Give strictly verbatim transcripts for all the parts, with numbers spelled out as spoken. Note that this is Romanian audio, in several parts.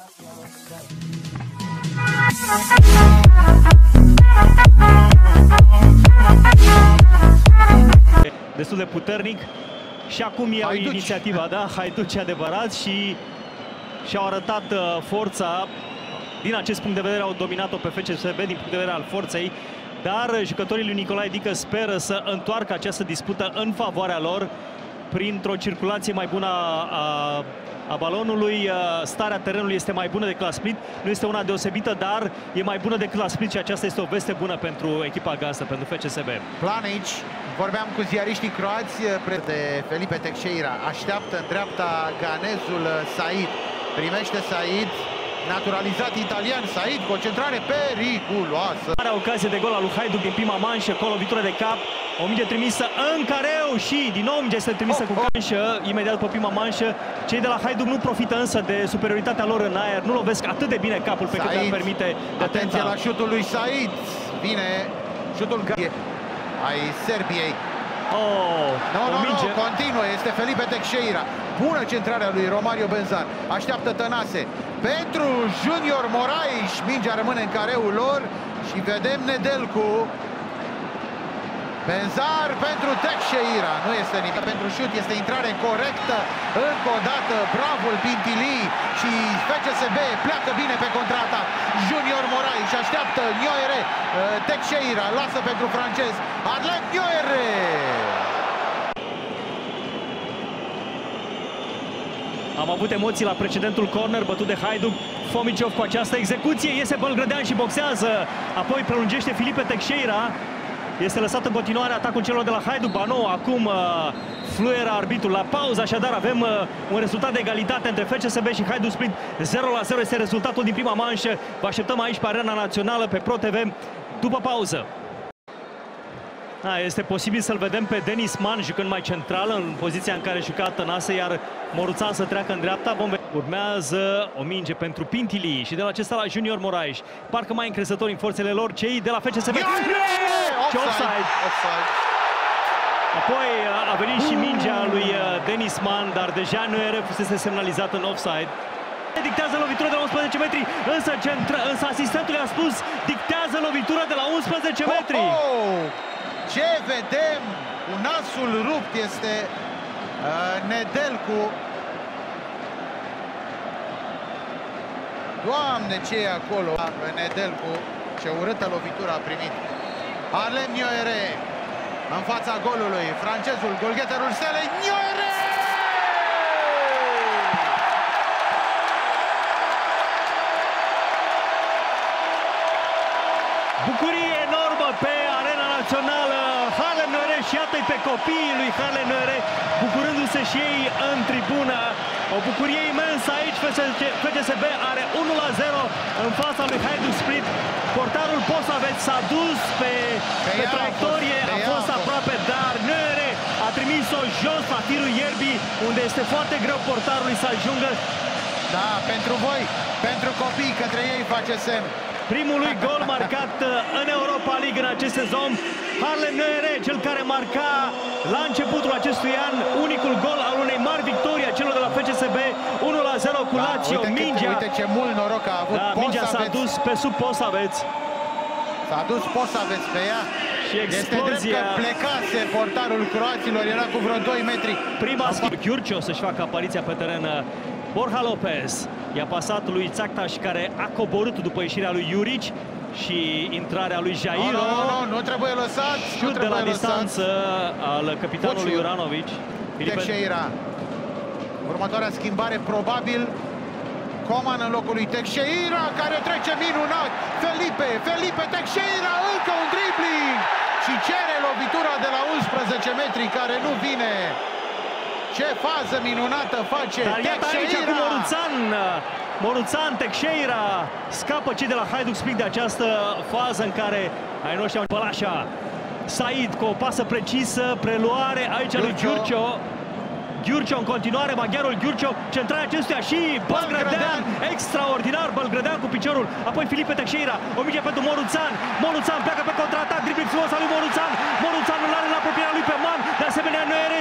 Destul de puternic și acum iau Haiduci. inițiativa, da, Haiduci adevărat și și-au arătat uh, forța. Din acest punct de vedere au dominat-o pe F C S B din punct de vedere al forței, dar jucătorii lui Nicolae Dică speră să întoarcă această dispută în favoarea lor printr-o circulație mai bună a, a, a balonului. Starea terenului este mai bună decât la Split, nu este una deosebită, dar e mai bună decât la Split și aceasta este o veste bună pentru echipa gazdă, pentru F C S B. Planici, vorbeam cu ziariștii croați de Felipe Teixeira, așteaptă în dreapta ganezul Said, primește Said, naturalizat italian, Said, concentrare periculoasă. Are ocazie de gol al lui Hajduk din prima manșă, cu o lovitură de cap, o minge trimisă în careu și din nou minge este trimisă oh, cu canșă, imediat pe prima manșă. Cei de la Hajduk nu profită însă de superioritatea lor în aer, nu lovesc atât de bine capul pe cât le permite de atenție la șutul lui Said, vine șutul ai Serbiei. Oh, no, no, no, continuă, este Felipe Teixeira. Bună centrarea lui Romario Benzar. Așteaptă Tănase pentru Junior Moraes. Mingea rămâne în careul lor și vedem Nedelcu. Benzar pentru Teixeira. Nu este nimic pentru șut, este intrare corectă. Încă o dată, bravo Pintili și F C S B pleacă bine pe contraatac. Junior Moraes așteaptă Nioere. Teixeira lasă pentru francez. Arlen Nioere. Am avut emoții la precedentul corner bătut de Hajduk. Fomiciov cu această execuție, iese Bălgrădean și boxează. Apoi prelungește Felipe Teixeira. Este lăsat în continuare atacul celor de la Hajduk. Ba nu, acum uh, fluieră arbitrul la pauză, așadar avem uh, un rezultat de egalitate între F C S B și Hajduk Split. zero la zero este rezultatul din prima manșă. Vă așteptăm aici pe Arena Națională, pe Pro T V, după pauză. Da, este posibil să-l vedem pe Denis Man jucând mai central, în poziția în care juca Tănase, iar Moruțan să treacă în dreapta. Vom vedea. Urmează o minge pentru Pintili și de la acesta la Junior Moraes. Parcă mai încrezători în forțele lor cei de la F C S B. Offside. Offside. Offside. Apoi a venit și mingea lui Denis Man, dar deja nu era fusese semnalizat în offside. Dictează lovitură de la unsprezece metri, însă, centra, însă asistentul i-a spus dictează lovitură de la unsprezece metri. Oh, oh! Ce vedem? Cu nasul rupt este uh, Nedelcu. Doamne, ce e acolo? Nedelcu, ce urâtă lovitură a primit. Arlen Nioere în fața golului. Francezul, golgheterul Stelei, Nioere! Bucurie enormă pe Arena Națională. Harlem Nioere și iată-i pe copiii lui Harlem Nioere bucurându-se și ei în tribună. O bucurie imensă aici. F C S B are unu la zero în fața lui Hajduk Split. Portarul Posavec s-a dus pe, pe, pe traiectorie, a fost, a fost aproape, dar Nioere a trimis-o jos la tirul ierbii, unde este foarte greu portarului să ajungă. Da, pentru voi, pentru copii, către ei face semn. Primul lui gol marcat în Europa League în acest sezon. Harlem Nioere, cel care marca la începutul acestui an unicul gol al unei mari victorii a celor de la F C S B, unu la zero cu da, Lazio. Uite, mingea, uite ce mult noroc a avut. Da, mingea s-a dus pe sub Posavec. S-a dus Posavec pe ea. Și explozia. Este drept că plecase portarul croaților, era cu vreo doi metri. Prima schimb. Gyurcio să-și facă apariția pe teren. Borja Lopez i-a pasat lui Țactaș, care a coborât după ieșirea lui Juric și intrarea lui Jairo. Nu, no, no, no, nu trebuie lăsat. Șut de la lăsat. distanță al capitanului Juranovic. Teixeira. Următoarea schimbare probabil Coman în locul lui Teixeira, care trece minunat. Felipe, Felipe Teixeira, încă un dribbling și cere lovitura de la unsprezece metri, care nu vine. Ce fază minunată face Dar iată aici acum Moruțan, Moruțan, Teixeira, scapă cei de la Hajduk Split de această fază în care ai noștri au Pălașa. Said cu o pasă precisă, preluare aici lui Gyurcio. Gyurcio în continuare, maghiarul Gyurcio, centrarea acestuia și Bălgrădean, extraordinar Bălgrădean cu piciorul, apoi Felipe Teixeira, o minge pentru Moruțan, Moruțan pleacă pe contraatac, dribling frumos al lui Moruțan, Moruțan îl are în apropierea lui pe Man, de asemenea Nioere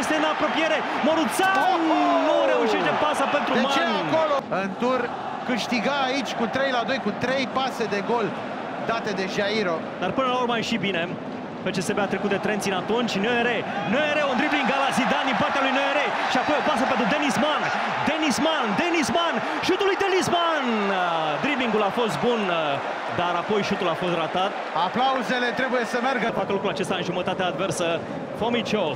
este în apropiere. Moruțan Oh, oh! nu reușește pasa pentru De Man. ce acolo? În tur câștiga aici cu trei la doi, cu trei pase de gol date de Jairo. Dar până la urmă a ieșit bine. P C S B a trecut de Trențin atunci. Noere, Noere, un dribbling la Zidane din partea lui Noere. Și apoi o pasă pentru Denis Man. Denis Man, Denis Man, șutul lui Denis Man. Dribblingul a fost bun, dar apoi șutul a fost ratat. Aplauzele trebuie să meargă. Facă lucrul acesta în jumătatea adversă. Fomiciov.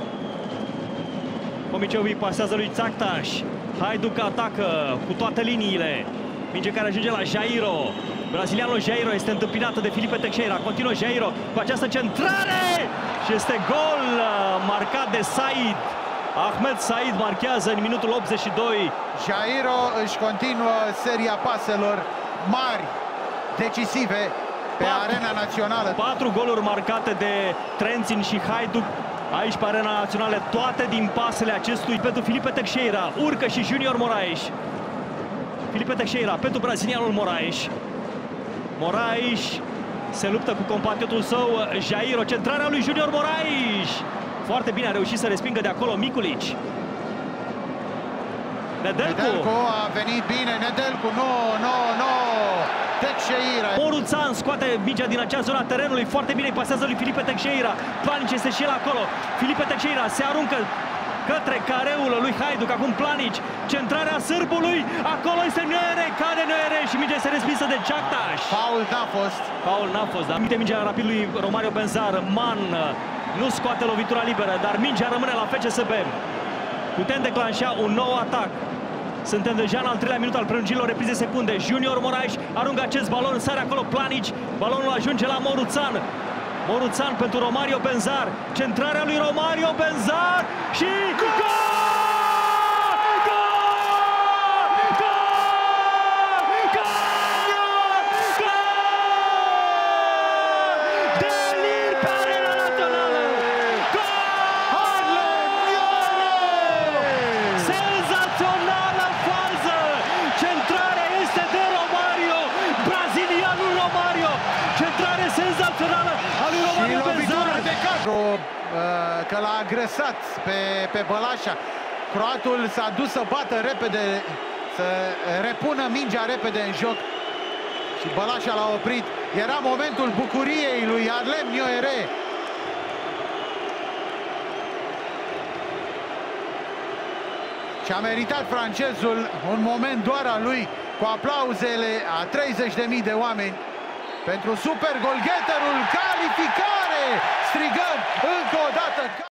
Fomiciov îi pasează lui Țactaș. Hajduk atacă cu toate liniile. Minge care ajunge la Jairo. Brazilianul Jairo este întâmpinată de Filipe Teixeira. Continuă Jairo cu această centrare și este gol marcat de Said. Ahmed Said marchează în minutul optzeci și doi. Jairo își continuă seria paselor mari, decisive pe Patru. arena națională. Patru goluri marcate de Trențin și Hajduk aici pe arena națională, toate din pasele acestui pentru Filipe Teixeira. Urcă și Junior Moraes. Filipe Teixeira pentru brazilianul Moraes. Moraes se luptă cu compatriotul său Jairo. Centrarea lui Junior Moraes. Foarte bine a reușit să respingă de acolo Mikulici. Nedelcu. Nedelcu a venit bine. Nedelcu, nu, nu, nu. Teixeira. Moruțan scoate mingea din acea zona terenului. Foarte bine îi pasează lui Filipe Teixeira. Planic este și el acolo. Filipe Teixeira se aruncă către careul lui Hajduk. Acum Planic. Centrarea sârbului. Acolo este Noere. Cade Noere și mingea este respinsă de Țactaș. Paul n-a fost. Paul n-a fost, dar minte mingea rapid lui Romario Benzar. Man nu scoate lovitura liberă, dar mingea rămâne la F C S B. Putem declanșa un nou atac. Suntem deja în al treilea minut al prelungirilor, reprize secunde. Junior Moraes aruncă acest balon, sare acolo Planic. Balonul ajunge la Moruțan. Moruțan pentru Romario Benzar. Centrarea lui Romario Benzar și gol! Senzațională a lui Romario Benzar. De cadru, că l-a agresat pe, pe Bălașa. Croatul s-a dus să bată repede, să repună mingea repede în joc și Bălașa l-a oprit. Era momentul bucuriei lui Arlem Noere. Și a meritat francezul un moment doar al lui, cu aplauzele a treizeci de mii de oameni. Pentru super golgheterul, calificare! Strigăm încă o dată!